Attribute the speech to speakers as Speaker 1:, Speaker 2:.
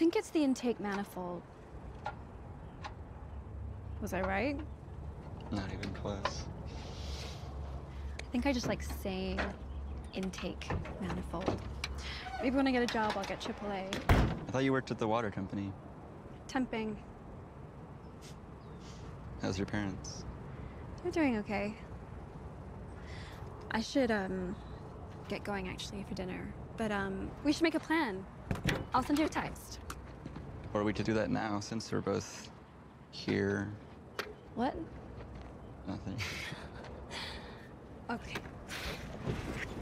Speaker 1: think it's the intake manifold. Was I right?
Speaker 2: Not even close.
Speaker 1: I think I just like saying intake manifold. Maybe when I get a job, I'll get AAA.
Speaker 2: I thought you worked at the water company.
Speaker 1: Temping.
Speaker 2: How's your parents?
Speaker 1: They're doing okay. I should, get going actually for dinner. But, we should make a plan. I'll send you a text.
Speaker 2: Or we could do that now since we're both here.
Speaker 1: What?
Speaker 2: Nothing.
Speaker 1: Okay.